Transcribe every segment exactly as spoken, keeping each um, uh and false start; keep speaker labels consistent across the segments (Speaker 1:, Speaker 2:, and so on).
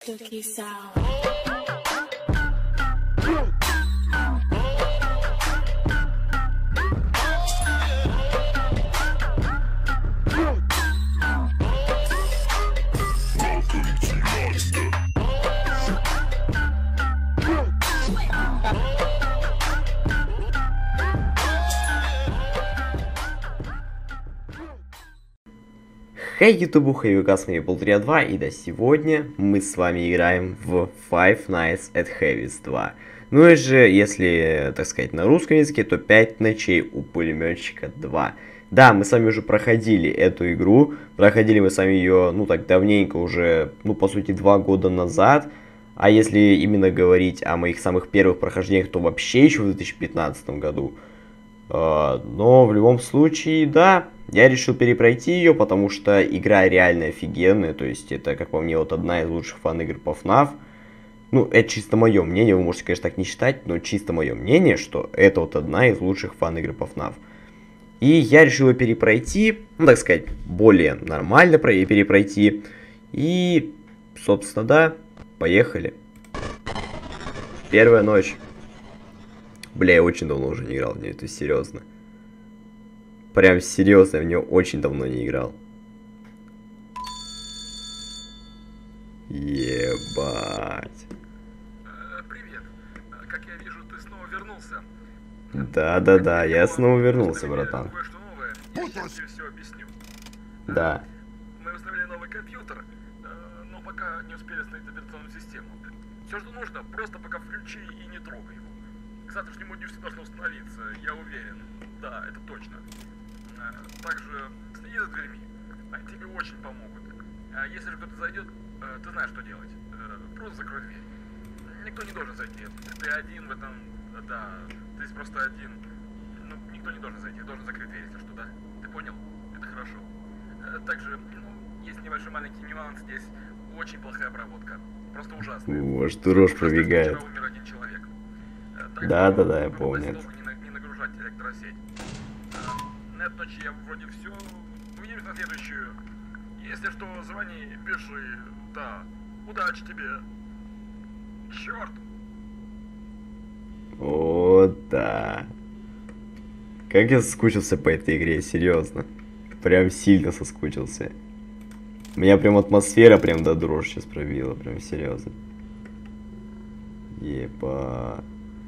Speaker 1: Dookie sound.
Speaker 2: Хей, ютубу, хей, Викас, Maple три два, и да, сегодня мы с вами играем в Five Nights at Harry's два. Ну и же, если, так сказать, на русском языке, то пять ночей у пулеметчика два. Да, мы с вами уже проходили эту игру, проходили мы с вами ее, ну так, давненько уже, ну, по сути, два года назад. А если именно говорить о моих самых первых прохождениях, то вообще еще в две тысячи пятнадцатом году. Uh, но в любом случае, да, я решил перепройти ее, потому что игра реально офигенная, то есть это, как по мне, вот одна из лучших фан-игр по эф нав. Ну, это чисто мое мнение, вы можете, конечно, так не считать, но чисто мое мнение, что это вот одна из лучших фан-игр по эф нав. И я решил ее перепройти, ну, так сказать, более нормально перепройти. И, собственно, да, поехали. Первая ночь. Бля, я очень давно уже не играл в нее, это серьезно. Прям серьезно, я в нее очень давно не играл. Ебать.
Speaker 3: Привет. Как я вижу, ты снова вернулся.
Speaker 2: Да-да-да, я снова вернулся, братан.
Speaker 3: Кое-что новое, я сейчас тебе все объясню.
Speaker 2: Да.
Speaker 3: Мы установили новый компьютер, но пока не успели установить операционную систему. Все, что нужно, просто пока включи и не трогай его. К завтрашнему дню все должно установиться, я уверен. Да, это точно. Также следи за дверьми. Тебе очень помогут. Если же кто-то зайдет, ты знаешь, что делать. Просто закрой дверь. Никто не должен зайти. Ты один в этом... Да, ты здесь просто один. Ну, никто не должен зайти. Должен закрыть дверь, если что, да? Ты понял? Это хорошо. Также, ну, есть небольшой маленький нюанс. Здесь очень плохая проводка. Просто ужасная.
Speaker 2: О, что рожь пробегает.
Speaker 3: Вчера умер один человек.
Speaker 2: Да-да-да, я помню.
Speaker 3: Не, не нагружать электросеть. На эту ночь я вроде все. Увидимся на следующую. Если что, звони, пиши. Да. Удачи тебе. Черт.
Speaker 2: О, да. Как я соскучился по этой игре, серьезно. Прям сильно соскучился. Меня прям атмосфера прям до дрожи сейчас пробила, прям серьезно. Ебать.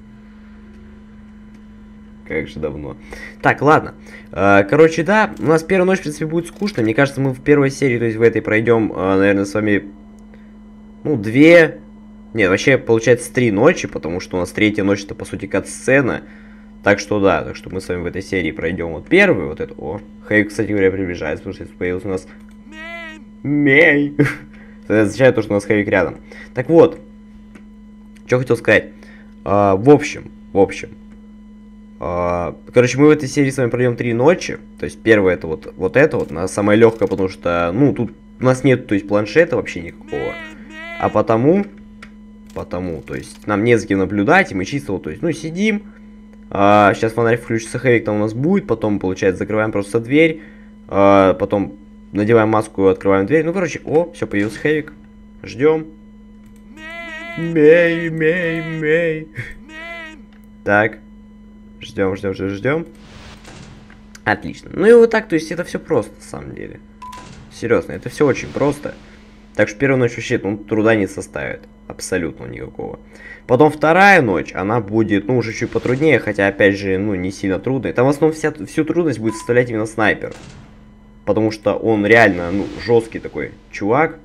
Speaker 2: Как же давно. Так, ладно. Короче, да, у нас первая ночь, в принципе, будет скучно. Мне кажется, мы в первой серии, то есть в этой пройдем, наверное, с вами, ну, две... Нет, вообще, получается, три ночи, потому что у нас третья ночь, это, по сути, кат-сцена. Так что, да, так что мы с вами в этой серии пройдем вот первую, вот эту. О, Хэй, кстати говоря, приближается, потому что появился у нас... Мей! Это означает то, что у нас Хэвик рядом. Так вот, что хотел сказать. В общем, в общем... Короче, мы в этой серии с вами пройдем три ночи. То есть первая это вот, вот это вот, она самая легкая, потому что, ну, тут у нас нет, то есть, планшета вообще никакого. А потому, потому, то есть, нам не за кем наблюдать, и мы чисто вот, то есть, ну, сидим. А, сейчас фонарик включится, Хэвик там у нас будет, потом, получается, закрываем просто дверь. А, потом надеваем маску и открываем дверь. Ну, короче, о, все, появился Хэвик. Ждем. Мей, мей, мей. Так. Ждем, ждем, ждем, ждем. Отлично. Ну и вот так, то есть это все просто, на самом деле. Серьезно, это все очень просто. Так что первая ночь вообще, ну, труда не составит. Абсолютно никакого. Потом вторая ночь, она будет, ну, уже чуть потруднее, хотя, опять же, ну, не сильно трудная. Там в основном вся, всю трудность будет составлять именно снайпер. Потому что он реально, ну, жесткий такой чувак.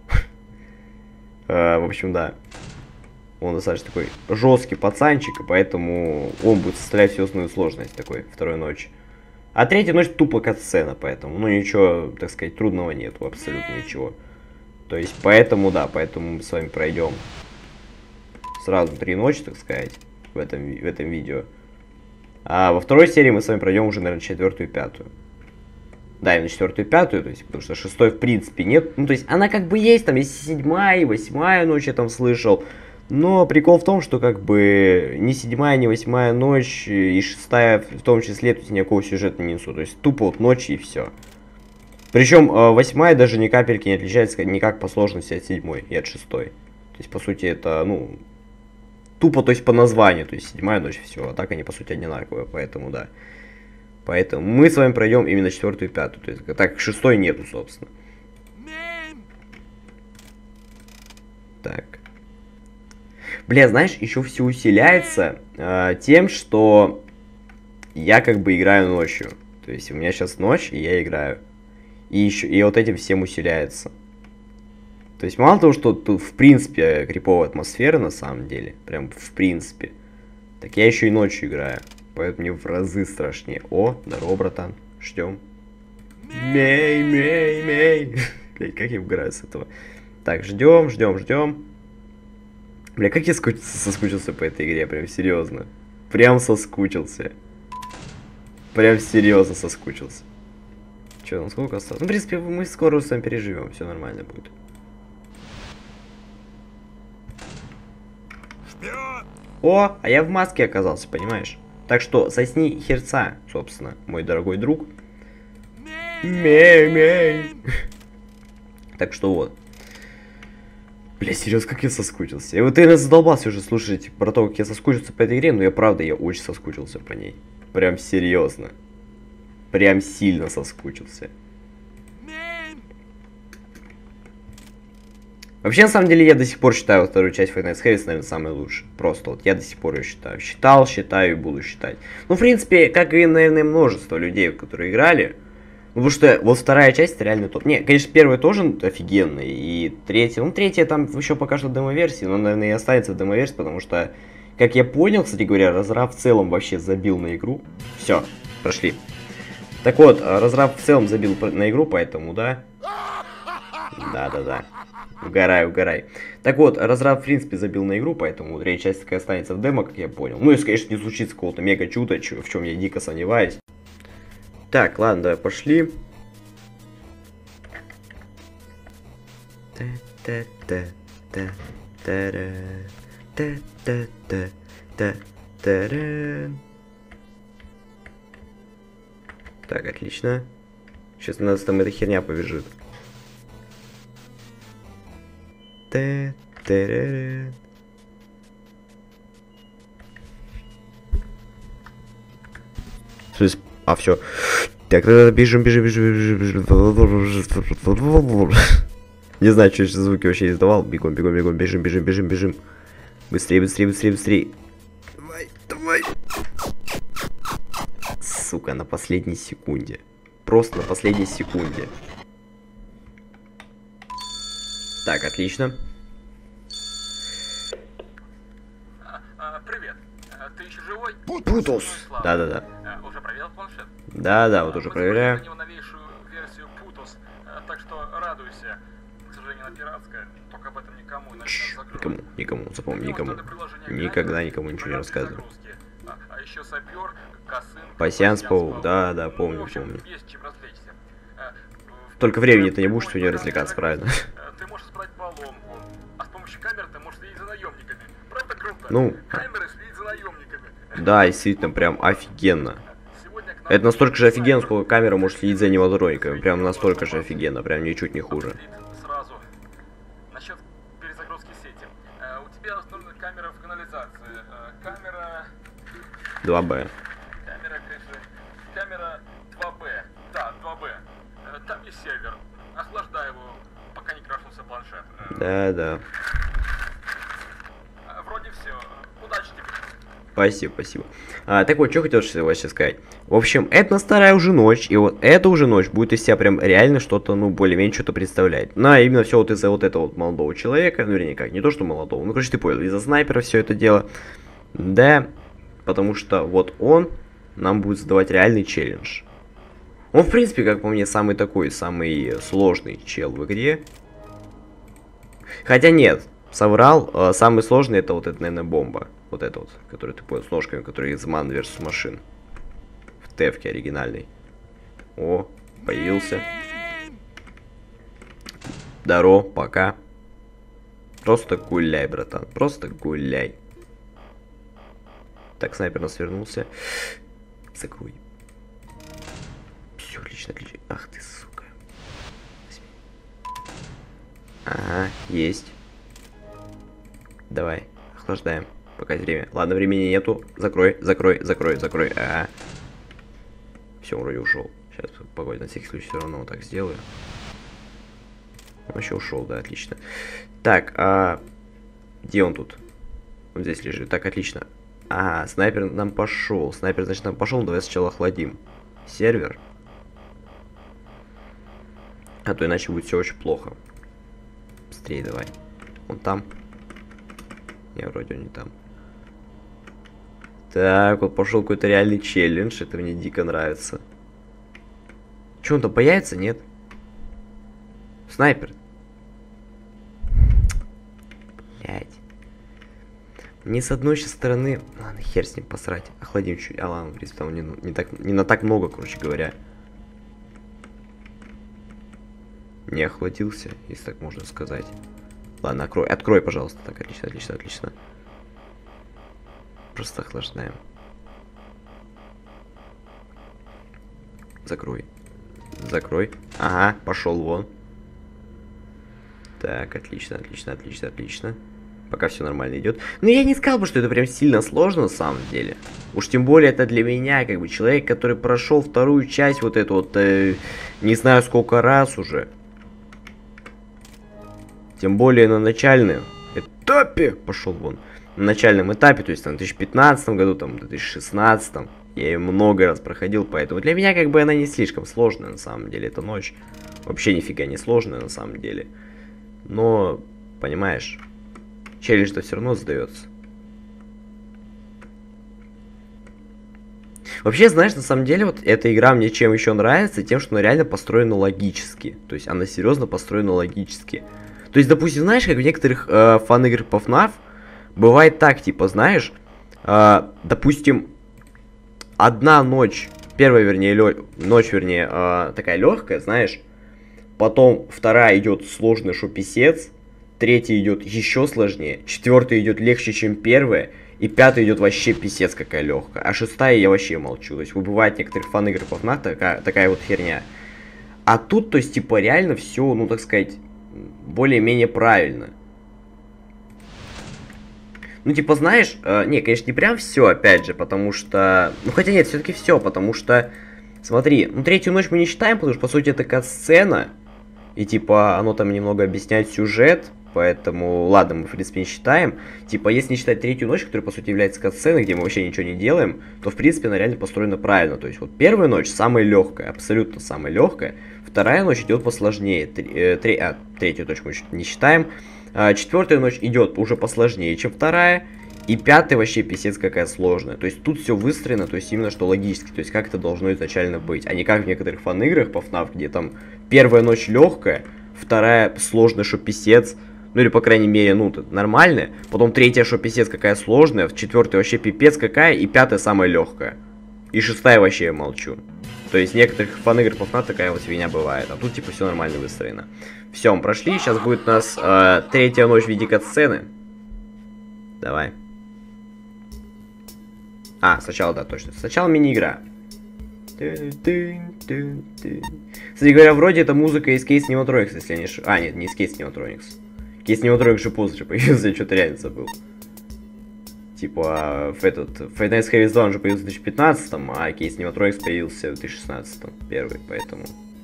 Speaker 2: В общем, да. Он достаточно такой жесткий пацанчик, и поэтому он будет составлять всю основную сложность такой второй ночи. А третья ночь тупо кат-сцена, поэтому, ну, ничего, так сказать, трудного нету, абсолютно ничего. То есть, поэтому, да, поэтому мы с вами пройдем сразу три ночи, так сказать, в этом, в этом видео. А во второй серии мы с вами пройдем уже, наверное, четвертую и пятую. Да, именно четвертую и пятую, то есть, потому что шестой, в принципе, нет. Ну, то есть, она как бы есть, там есть седьмая и восьмая ночь, я там слышал. Но прикол в том, что как бы ни седьмая, ни восьмая ночь и шестая в том числе тут никакого сюжета не несут. То есть тупо вот ночи и все. Причем э, восьмая даже ни капельки не отличается никак по сложности от седьмой и от шестой. То есть, по сути, это, ну, тупо, то есть, по названию. То есть, седьмая ночь, все. А так они, по сути, одинаковые. Поэтому, да. Поэтому мы с вами пройдем именно четвертую и пятую. То есть, так, шестой нету, собственно. Так. Бля, знаешь, еще все усиляется э, тем, что я как бы играю ночью. То есть, у меня сейчас ночь, и я играю. И еще, и вот этим всем усиляется. То есть, мало того, что тут, в принципе, криповая атмосфера, на самом деле. Прям в принципе. Так я еще и ночью играю. Поэтому мне в разы страшнее. О, здорово, братан. Ждем. Мей, мей, мей. Блять, как я угораю с этого. Так, ждем, ждем, ждем. Бля, как я скуч... соскучился по этой игре, прям серьезно. Прям соскучился. Прям серьезно соскучился. Че, ну сколько осталось? Ну, в принципе, мы скоро с вами переживем, все нормально будет. О, а я в маске оказался, понимаешь? Так что сосни херца, собственно, мой дорогой друг. Мей-мей. Так что вот. Бля, серьезно, как я соскучился. Я вот, наверное, задолбался уже слушать про то, как я соскучился по этой игре, но я правда, я очень соскучился по ней. Прям серьезно. Прям сильно соскучился. Вообще, на самом деле, я до сих пор считаю вторую часть Five Nights at Freddy's, наверное, самой лучшей. Просто вот я до сих пор ее считаю. Считал, считаю и буду считать. Ну, в принципе, как и, наверное, множество людей, которые играли. Ну, потому что вот вторая часть это реально топ. Не, конечно, первая тоже офигенная. И третья, ну, третья там еще пока что демо-версии, но, наверное, и останется в демо-версии, потому что, как я понял, кстати говоря, Разраб в целом вообще забил на игру. Все, прошли. Так вот, Разраб в целом забил на игру, поэтому, да. Да-да-да. Угорай, угорай. Так вот, Разраб, в принципе, забил на игру, поэтому третья часть такая останется в демо, как я понял. Ну, если, конечно, не случится какого-то мега чуда, в чем я дико сомневаюсь. Так, ладно, давай пошли. Так, отлично. Сейчас у нас там эта херня побежит. А, все. Так, тогда бежим, бежим, бежим, бежим. Не знаю, что эти звуки вообще издавал. Бегом, бегом, бегом, бежим, бежим, бежим, бежим. Быстрее, быстрее, быстрее, быстрее. Давай, давай. Сука, на последней секунде. Просто на последней секунде. Так, отлично.
Speaker 3: А, а, привет. А, ты еще живой?
Speaker 2: Путус. Да-да-да.
Speaker 3: А, уже проверил планшет?
Speaker 2: Да-да, вот уже проверяю.
Speaker 3: Мы новейшую версию Путус, а, так что радуйся. К сожалению, она пиратская, только об этом никому, иначе нас закроют.
Speaker 2: Никому, никому, запомни, никому. Никогда никому ничего не рассказывай.
Speaker 3: А, а еще сапер, косынка,
Speaker 2: пассианс паук, да, да, помню, ну, помню. Есть чем развлечься. А, только времени ты не будешь сегодня развлекаться, правильно?
Speaker 3: Ты можешь собрать поломку, а с помощью камер ты можешь следить за наемниками. Правда круто?
Speaker 2: Ну,
Speaker 3: камеры следить за наемниками.
Speaker 2: Да, действительно, прям офигенно. Это настолько же офигенно, сколько камера может следить за аниматрониками. Прям настолько же офигенно, прям ничуть не хуже.
Speaker 3: Сразу. Насчет перезагрузки сети. Uh, у тебя установлена камера в канализации. Uh, камера...
Speaker 2: два бэ.
Speaker 3: Камера, конечно... Камера два бэ. Да, два бэ. Uh, там есть сервер. Охлаждай его, пока не крашнулся планшет. Uh,
Speaker 2: да, да.
Speaker 3: Uh, вроде все. Удачи тебе.
Speaker 2: Спасибо, спасибо. А, так вот, что хотел сейчас сказать. В общем, это старая уже ночь, и вот эта уже ночь будет из себя прям реально что-то, ну, более-менее что-то представлять. Ну, а именно все вот из-за вот этого вот молодого человека, ну, вернее, как, не то, что молодого, ну, короче, ты понял, из-за снайпера все это дело. Да, потому что вот он нам будет задавать реальный челлендж. Он, в принципе, как по мне, самый такой, самый сложный чел в игре. Хотя нет, соврал, самый сложный это вот это, наверное, бомба. Вот это вот, который ты понял, с ножками, который из Man versus. Machine. В тевке оригинальной. О, появился. Здорово, пока. Просто гуляй, братан, просто гуляй. Так, снайпер нас вернулся. Закрой. Все, отлично, отлично. Ах ты, сука. Ага, есть. Давай, охлаждаем. Пока есть время. Ладно, времени нету. Закрой, закрой, закрой, закрой. Ага. Все, вроде ушел. Сейчас, погоди, на всякий случай все равно вот так сделаю. Он вообще ушел, да, отлично. Так, а... где он тут? Он здесь лежит. Так, отлично. Ага, снайпер нам пошел. Снайпер, значит, нам пошел. Давай сначала охладим сервер. А то иначе будет все очень плохо. Быстрее давай. Он там? Не, вроде он не там. Так, вот пошел какой-то реальный челлендж. Это мне дико нравится. Че, он там появится? Нет? Снайпер. Блять. Мне с одной стороны... Ладно, хер с ним посрать. Охладим чуть. А ладно, в принципе, там не, не, так, не на так много, короче говоря. Не охладился, если так можно сказать. Ладно, открой, открой, пожалуйста. Так, отлично, отлично, отлично. Просто охлаждаем. Закрой. Закрой. Ага, пошел вон. Так, отлично, отлично, отлично, отлично. Пока все нормально идет. Но я не сказал бы, что это прям сильно сложно на самом деле. Уж тем более это для меня, как бы, человек, который прошел вторую часть вот эту вот, э, не знаю сколько раз уже. Тем более на начальном этапе. Пошел вон. На начальном этапе, то есть там в две тысячи пятнадцатом году, там в две тысячи шестнадцатом. Я ее много раз проходил, поэтому для меня как бы она не слишком сложная на самом деле. Эта ночь вообще нифига не сложная на самом деле. Но, понимаешь, челлендж-то все равно сдается. Вообще, знаешь, на самом деле, вот эта игра мне чем еще нравится, тем, что она реально построена логически. То есть она серьезно построена логически. То есть, допустим, знаешь, как в некоторых э, фан-играх по эф наф бывает так, типа, знаешь, э, допустим, одна ночь, первая, вернее, лё... ночь, вернее, э, такая легкая, знаешь, потом вторая идет сложный, шо писец, третья идет еще сложнее, четвертая идет легче, чем первая, и пятая идет вообще писец какая легкая, а шестая я вообще молчу. То есть бывает в некоторых фан-играх по эф наф такая, такая вот херня. А тут, то есть, типа, реально все, ну, так сказать, более-менее правильно. Ну, типа, знаешь, э, не, конечно, не прям все, опять же, потому что... Ну, хотя нет, все-таки все, потому что... Смотри, ну, третью ночь мы не считаем, потому что, по сути, это кат-сцена. И, типа, оно там немного объясняет сюжет, поэтому, ладно, мы, в принципе, не считаем. Типа, если не считать третью ночь, которая, по сути, является кат-сценой, где мы вообще ничего не делаем, то, в принципе, она реально построена правильно. То есть, вот первая ночь самая легкая, абсолютно самая легкая. Вторая ночь идет посложнее. Три, э, три, а, третью точку мы не считаем. А, четвертая ночь идет уже посложнее, чем вторая. И пятая вообще писец какая сложная. То есть тут все выстроено, то есть именно что логически. То есть как это должно изначально быть. А не как в некоторых фан-играх по эф наф, где там первая ночь легкая, вторая сложная, что писец. Ну или по крайней мере, ну, нормальная. Потом третья, что писец какая сложная. Четвертая вообще пипец какая. И пятая самая легкая. И шестая вообще я молчу. То есть в некоторых фан-играх по эф наф такая вот фигня бывает. А тут типа все нормально выстроено. Все, мы прошли. Сейчас будет у нас э, третья ночь в виде кат-сцены. Давай. А, сначала, да, точно. Сначала мини-игра. Кстати говоря, вроде это музыка из Case Animatronics, если я не ошибаюсь. А, нет, не из Case Animatronics. Case Animatronics же позже появился, я что-то реально забыл. Типа, в этот... Five Nights at Freddy's два он же появился в две тысячи пятнадцатом, а Case Animatronics появился в две тысячи шестнадцатом. Первый, поэтому...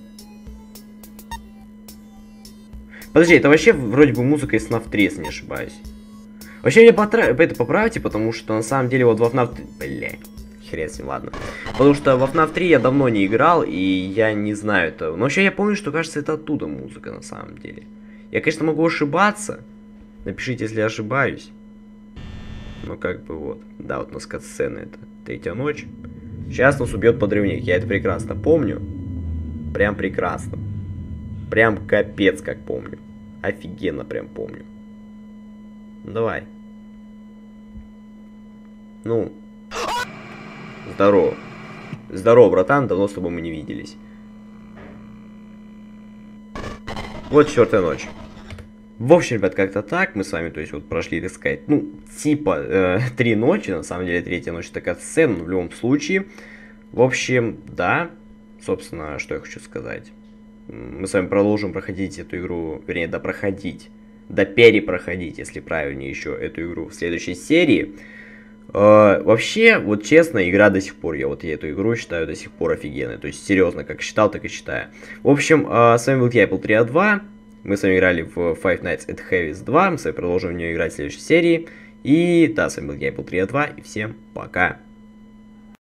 Speaker 2: Подожди, это вообще вроде бы музыка из эф наф три, если не ошибаюсь. Вообще меня потра... это поправьте, потому что на самом деле вот в эф наф... Блядь, хрен с ним, ладно. Потому что в эф наф три я давно не играл, и я не знаю это. Но вообще я помню, что кажется это оттуда музыка на самом деле. Я, конечно, могу ошибаться. Напишите, если я ошибаюсь. Ну как бы вот. Да, вот у нас кат-сцена это. Третья ночь. Сейчас нас убьет подрывник. Я это прекрасно помню. Прям прекрасно. Прям капец как помню. Офигенно прям помню. Ну давай. Ну. Здорово. Здорово, братан. Давно с тобой мы не виделись. Вот четвертая ночь. В общем, ребят, как-то так. Мы с вами, то есть, вот прошли, так сказать, ну, типа, э, три ночи. На самом деле, третья ночь такая сцена, но в любом случае. В общем, да. Собственно, что я хочу сказать. Мы с вами продолжим проходить эту игру, вернее, допроходить, да перепроходить, если правильнее еще, эту игру в следующей серии. Uh, вообще, вот честно, игра до сих пор, я вот я эту игру считаю до сих пор офигенной. То есть, серьезно, как считал, так и считаю. В общем, uh, с вами был я, Apple три а два. Мы с вами играли в Five Nights at Harry's два. Мы с вами продолжим в нее играть в следующей серии. И да, с вами был я, Apple три а два. И всем пока.